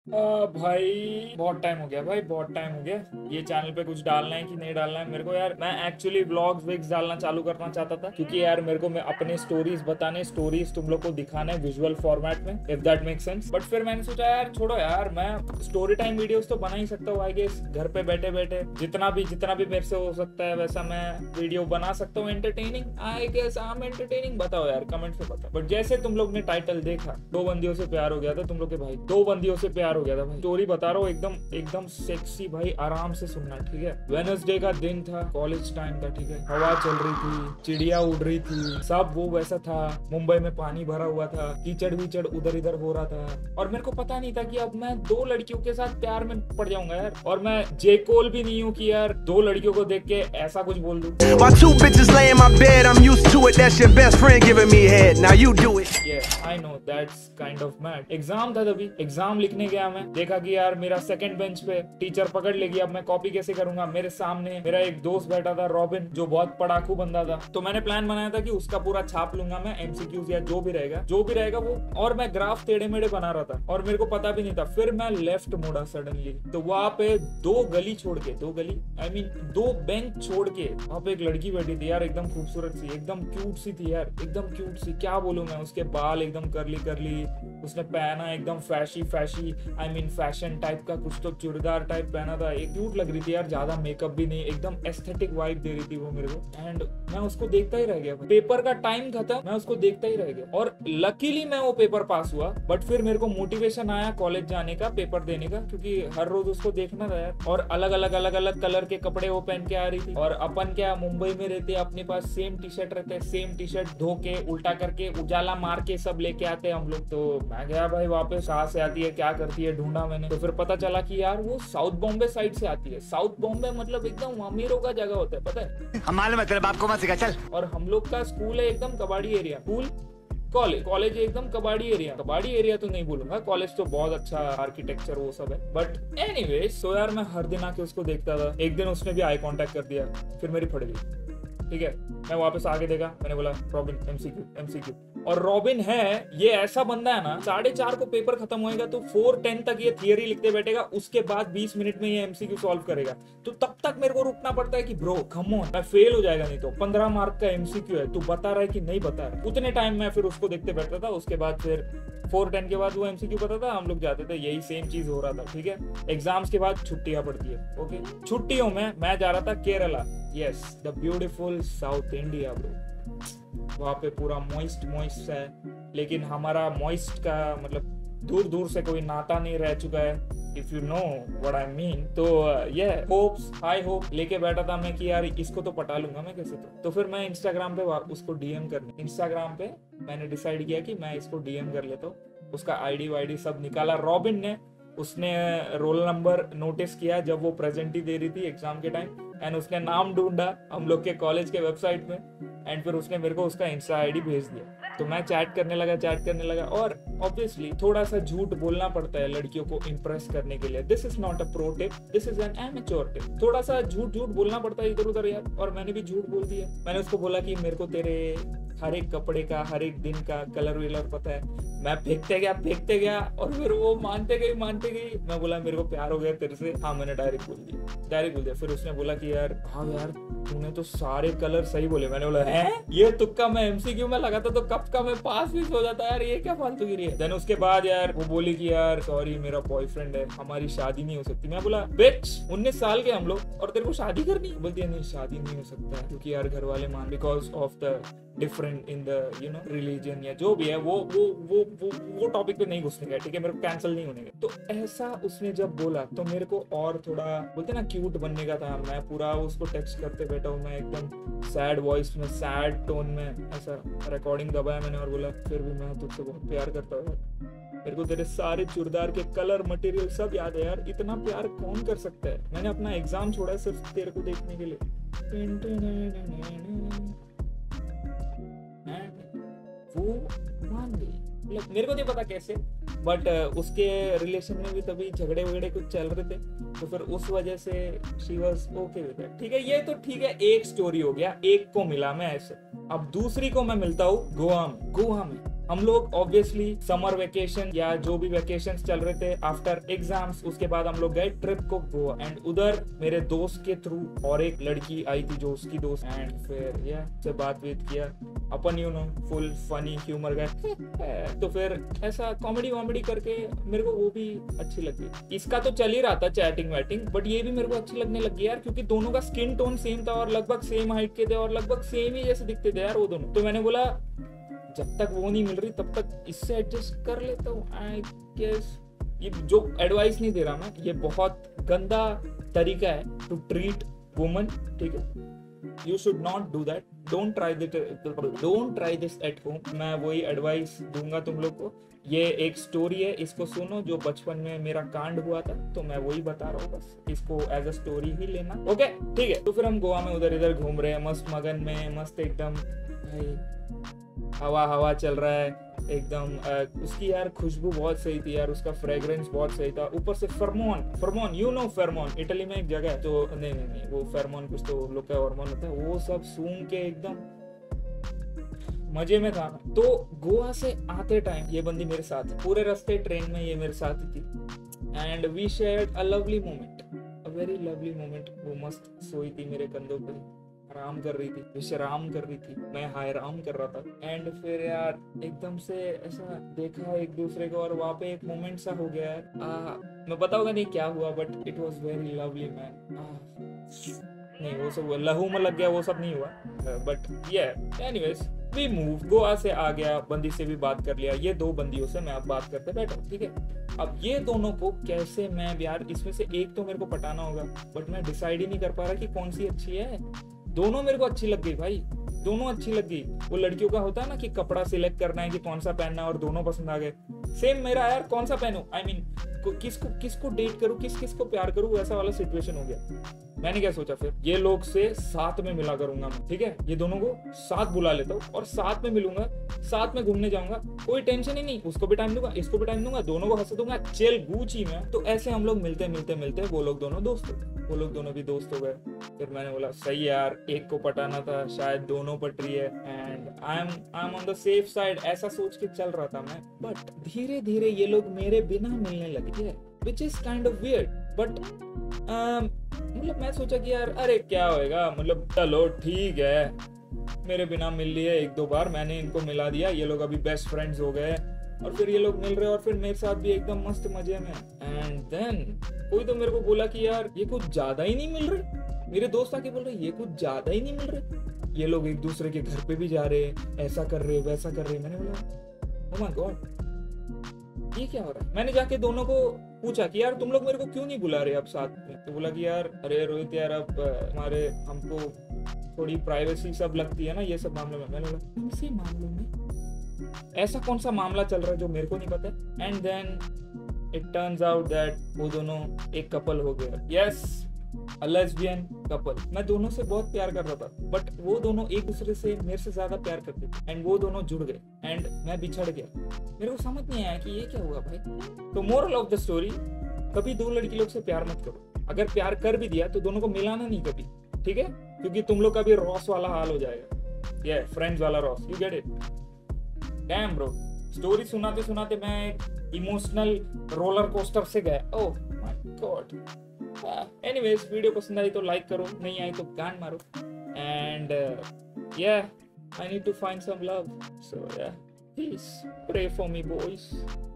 भाई बहुत टाइम हो गया, भाई बहुत टाइम हो गया। ये चैनल पे कुछ डालना है कि नहीं डालना है मेरे को यार। मैं एक्चुअली व्लॉग्स विग्स डालना चालू करना चाहता था, क्योंकि यार मेरे को मैं अपने स्टोरीज बताने, स्टोरीज तुम लोग को दिखाना है विजुअल फॉर्मेट में, if that make sense. But फिर मैंने सोचा यार छोड़ो यार, मैं स्टोरी टाइम वीडियोस तो बना ही सकता हूँ आई गेस, घर पे बैठे बैठे जितना भी मेरे से हो सकता है वैसा मैं वीडियो बना सकता हूँ। Entertaining I guess, I am entertaining. बताओ यार कमेंट में बताओ। बट जैसे तुम लोग ने टाइटल देखा, दो बंदियों से प्यार हो गया था तुम लोग के भाई, दो बंदियों से प्यार हो गया था भाई। स्टोरी बता रहा हूँ एकदम एकदम सेक्सी भाई, आराम से सुनना ठीक है। वेडनेसडे का दिन था, कॉलेज टाइम था ठीक है। हवा चल रही थी, चिड़िया उड़ रही थी, सब वो वैसा था। मुंबई में पानी भरा हुआ था, कीचड़ वीचड़ उधर इधर हो रहा था, और मेरे को पता नहीं था कि अब मैं दो लड़कियों के साथ प्यार में पड़ जाऊंगा यार। और मैं जेकोल भी नहीं हूँ कि यार दो लड़कियों को देख के ऐसा कुछ बोल दूं। While two bitches lay in my bed, I'm used to it. That's your best friend giving me head. Now you do it. Yeah, I know that's kind of mad. Exam था तभी, एग्जाम लिखने गया मैं, देखा कि यार मेरा second bench पे टीचर पकड़ लेगी। अब मैं कॉपी कैसे करूंगा? मेरे सामने मेरा एक दोस्त बैठा था रॉबिन, जो बहुत पढ़ाकू बंदा था। तो मैंने प्लान बनाया था कि उसका पूरा छाप लूंगा मैं, एमसीक्यूज या जो भी रहेगा वो। और मैं ग्राफ टेढ़े मेढ़े बना रहा था और मेरे को पता भी नहीं था। फिर मैं लेफ्ट मुड़ा सडनली, तो वहां पे दो गली छोड़ के, दो गली आई मीन दो बेंच छोड़ के वहां पे एक लड़की बैठी थी यार, एकदम खूबसूरत सी, एकदम क्यूट सी थी यार, एकदम क्यूट सी। क्या बोलूं मैं, उसके बाल एकदम करली करली, उसने पहना एकदम fashy I mean fashion type का कुछ तो चूड़ीदार टाइप पहना था। एक क्यूट लग रही थी यार, ज्यादा मेकअप भी नहीं, एकदम एस्थेटिक वाइब दे रही थी वो मेरे को। एंड मैं उसको देखता ही रह गया। पेपर का टाइम खत्म, मैं उसको देखता ही रह गया। और लकीली मैं वो पेपर पास हुआ। बट फिर मेरे को मोटिवेशन आया कॉलेज जाने का, पेपर देने का, क्योंकि हर रोज उसको देखना था यार। और अलग अलग कलर के कपड़े वो पहन के आ रही थी। और अपन क्या मुंबई में रहते, अपने पास सेम टी शर्ट रहते, सेम टी शर्ट धो के उल्टा करके उजाला मार के सब लेके आते हैं हम लोग। तो मैं गया भाई वापस, कहाँ से आती है क्या करती है ढूंढा मैंने। तो फिर पता चला कि यार वो साउथ बॉम्बे साइड से आती है। साउथ बॉम्बे मतलब एकदम अमीरों का जगह होता है, पता है? हमारे मतलब आपको मत सिखा चल। और हम लोग का स्कूल है एकदम कबाड़ी एरिया, स्कूल कॉलेज एकदम कबाड़ी एरिया तो नहीं बोलूंगा, कॉलेज तो बहुत अच्छा आर्किटेक्चर वो सब है। बट एनीवेज, तो यार मैं हर दिन आके उसको देखता था। एक दिन उसने भी आई कांटेक्ट कर दिया, फिर मेरी फट गई ठीक है। मैं वापस आगे देखा, मैंने बोला रॉबिन एमसीक्यू। और रॉबिन है ये ऐसा बंदा है ना, 4:30 को पेपर खत्म होएगा तो 4:10 तक ये थियरी लिखते बैठेगा, उसके बाद 20 मिनट में ये एमसीक्यू सॉल्व करेगा। तो तब तक मेरे को रुकना पड़ता है कि ब्रो कम ऑन, मैं फेल हो जाएगा नहीं तो। 15 मार्क का एमसीक्यू है, तू बता रहा है कि नहीं बता रहा। उतने टाइम मैं फिर उसको देखते बैठता था। उसके बाद फिर 4:10 के बाद वो एमसीक्यू पता था, हम लोग जाते थे, यही सेम चीज हो रहा था ठीक है। एग्जाम्स के बाद छुट्टियां पड़ती है ओके। छुट्टियों में मैं जा रहा था Kerala, yes the beautiful south India bro. वहां पे पूरा मॉइस्ट है, लेकिन हमारा मॉइस्ट का मतलब दूर दूर से कोई नाता नहीं रह चुका है, if you know what I mean. तो ये होप्स, हाई होप लेके बैठा था मैं कि यार इसको तो पटा लूंगा मैं कैसे। तो फिर मैं इंस्टाग्राम पे उसको डीएम करने, इंस्टाग्राम पे मैंने डिसाइड किया कि मैं इसको डीएम कर लेता हूँ। उसका आईडी वाईडी सब निकाला रॉबिन ने। उसने रोल नंबर नोटिस किया जब वो प्रेजेंट ही दे रही थी एग्जाम के टाइम, एंड उसने नाम ढूंढा हम लोग के कॉलेज के वेबसाइट में, एंड फिर उसने मेरे को उसका इंस्टा आईडी भेज दिया। तो मैं चैट करने लगा। और ऑब्वियसली थोड़ा सा झूठ बोलना पड़ता है लड़कियों को इम्प्रेस करने के लिए। This is not a pro tip, this is an amateur tip. थोड़ा सा झूठ बोलना पड़ता है इधर उधर यार। और मैंने भी झूठ बोल दिया। मैंने उसको बोला कि मेरे को तेरे हर एक कपड़े का, हर एक दिन का कलर विलर पता है। मैं फेंकते गया और फिर वो मानते गई। मैं बोला मेरे को प्यार हो गया तेरे से। हाँ मैंने डायरेक्ट बोल दिया। फिर उसने बोला कि यार हाँ यार तूने तो सारे कलर सही बोले। मैंने बोला है ये तुक्का मैं एमसीक्यू में लगाता तो कब का मैं पास भी हो जाता यार, ये क्या फालतूगिरी है। देन उसके बाद यार वो बोली कि यार सॉरी मेरा बॉयफ्रेंड है, हमारी शादी नहीं हो सकती। मैं बोला बिच 19 साल के हम लोग और तेरे को शादी करनी है? बोलती है नहीं शादी नहीं हो सकता क्योंकि यार घर वाले मान, because of the different in the you know religion या जो भी है। वो टॉपिक पे नहीं घुसने का ठीक है, मेरे को कैंसिल नहीं होने का। तो ऐसा उसने जब बोला तो मेरे को और थोड़ा बोलते ना क्यूट बनने का था। मैं पूरा उसको टेक्स्ट करते बैठा हूँ, मैं एकदम सैड वॉइस में, सैड टोन में ऐसा रिकॉर्डिंग दबाया मैंने और बोला फिर भी मैं तुझसे बहुत प्यार करता हूँ। मेरे को तेरे सारे चूड़दार के कलर मटेरियल सब याद है यार, इतना प्यार कौन कर सकता है। मैंने अपना एग्जाम छोड़ा है सिर्फ तेरे को देखने के लिए। वो मान गई, मतलब मेरे को नहीं पता कैसे, बट उसके रिलेशन में भी तभी झगड़े वगड़े कुछ चल रहे थे, तो फिर उस वजह से she was okay with it. ठीक है, ये तो ठीक है, एक स्टोरी हो गया, एक को मिला मैं ऐसे। अब दूसरी को मैं मिलता हूँ गोवा में। हम लोग ऑब्वियसली समर वेकेशन या जो भी वेकेशन चल रहे थे आफ्टर एग्जाम्स, उसके बाद हम लोग गए ट्रिप को गोवा। एंड उधर मेरे दोस्त के थ्रू और एक लड़की आई थी जो उसकी दोस्त, एंड फिर या से बात किया अपन, you know full funny humour गए। तो फिर ऐसा कॉमेडी वॉमेडी करके मेरे को वो भी अच्छी लगी। इसका तो चल ही रहा था चैटिंग वैटिंग, बट ये भी मेरे को अच्छी लगने लगी यार, क्योंकि दोनों का स्किन टोन सेम था और लगभग सेम हाइट के थे और लगभग सेम ही जैसे दिखते थे यार वो दोनों। तो मैंने बोला जब तक वो नहीं मिल रही तब तक इससे एडजस्ट कर लेता हूँ आई गेस। ये जो एडवाइस नहीं दे रहा मैं, ये बहुत गंदा तरीका है टू ट्रीट वुमन, ठीक है। You should not do that. Don't try this at home. मैं वही एडवाइस दूंगा तुम लोग को। ये एक स्टोरी है, इसको सुनो, जो बचपन में मेरा कांड हुआ था, तो मैं वही बता रहा हूँ, बस इसको एज अ स्टोरी ही लेना, ओके ठीक है। तो फिर हम गोवा में उधर इधर घूम रहे हैं, मस्त मगन में, मस्त एकदम भाई हवा चल रहा है एकदम। उसकी यार खुशबू बहुत सही थी यार, उसका फ्रेग्रेंस बहुत सही था। ऊपर से pheromone, you know pheromone, Italy में एक जगह है, तो नहीं वो फेरमोन कुछ तो लोग का हार्मोन होता है, वो सब सूंघ के एकदम मजे में था। तो गोवा से आते टाइम ये बंदी मेरे साथ, पूरे रास्ते ट्रेन में ये मेरे साथ ही थी। And we shared a lovely moment, a very lovely moment. वो मस्त सोई थी मेरे कंधों पे, आराम कर रही थी, विश्राम कर रही थी, मैं हायराम कर रहा था। एंड फिर यार एकदम से ऐसा देखा एक दूसरे को, और वहाँ पे एक मोमेंट सा हो गया यार। मैं बताऊंगा नहीं क्या हुआ, but it was very lovely man. नहीं वो सब लहू में लग गया, वो सब नहीं हुआ, बट ये एनीवेज वी मूव। गोवा से आ गया, बंदी से भी बात कर लिया, ये दो बंदियों से मैं अब बात करते बैठा, ठीक है। अब ये दोनों को कैसे मैं यार, इसमें से एक तो मेरे को पटाना होगा, बट मैं डिसाइड ही नहीं कर पा रहा कि कौन सी अच्छी है। दोनों मेरे को अच्छी लग गई भाई, दोनों अच्छी लग गई। वो लड़कियों का होता है ना कि कपड़ा सिलेक्ट करना है कि कौन सा पहनना है, और दोनों पसंद आ गए। सेम मेरा यार, कौन सा पहनूं, आई मीन किसको डेट करूं, किसको प्यार करूं, वैसा वाला सिचुएशन हो गया। मैंने क्या सोचा, फिर ये लोग से साथ में मिला करूंगा मैं, ठीक है। ये दोनों को साथ बुला लेता हूँ और साथ में मिलूंगा, साथ में घूमने जाऊंगा, कोई टेंशन ही नहीं। उसको भी टाइम दूंगा, इसको भी टाइम दूंगा, दोनों को हंस दूंगा, चल गुची में। तो ऐसे हम लोग मिलते वो लोग दोनों दोस्त, वो लोग दोनों भी दोस्त हो गए। फिर मैंने बोला सही यार, एक को पटाना था, शायद दोनों पट रही है, and I am on the safe side, ऐसा सोच के चल रहा था मैं। बट धीरे धीरे ये लोग मेरे बिना मिलने लगे हैं, which is kind of weird, but मतलब मैं सोचा कि यार अरे क्या होएगा, मतलब चलो ठीक है, मेरे बिना मिल लिए एक दो बार, मैंने इनको मिला दिया, ये लोग अभी बेस्ट फ्रेंड्स हो गए, और फिर ये लोग मिल रहे और फिर मेरे साथ भी एकदम मस्त मजे में। एंड देन कोई तो मेरे को बोला कि यार ये कुछ ज्यादा ही नहीं मिल रहे। मेरे दोस्त आके बोल रहे ये कुछ ज्यादा ही नहीं मिल रहे, ये लोग एक दूसरे के घर पे भी जा रहे, ऐसा कर रहे वैसा कर रहे। मैंने बोला ओह माय गॉड, ये क्या हो रहा है। मैंने जाके दोनों को पूछा कि यार तुम लोग मेरे को क्यों नहीं बुला रहे अब साथ में। तो बोला कि यार अरे रोहित यार, अब हमारे हमको थोड़ी प्राइवेसी सब लगती है ना ये सब मामलों में। मैंने बोला कौन से मामलों में, ऐसा कौन सा मामला चल रहा है जो मेरे को नहीं पता। And then it turns out that वो दोनों एक कपल हो गया। Yes, a lesbian couple. मैं दोनों से बहुत प्यार कर रहा था, बट वो दोनों एक दूसरे से मेरे से ज्यादा प्यार करते थे, एंड वो दोनों जुड़ गए एंड मैं बिछड़ गया। मेरे को समझ नहीं आया कि ये क्या हुआ भाई। तो मोरल ऑफ द स्टोरी, कभी दो लड़की लोग से प्यार मत करो। अगर प्यार कर भी दिया तो दोनों को मिलाना नहीं कभी, ठीक है, क्योंकि तुम लोग का भी रॉस वाला हाल हो जाएगा, ये फ्रेंड्स वाला Ross, you get it. Damn bro, story सुनाते सुनाते मैं इमोशनल रोलर कोस्टर से गया। Oh my God. Anyways, video पसंद आई तो लाइक करो, नहीं आई तो गांड मारो, and yeah, I need to find some love, so yeah, please pray for me boys.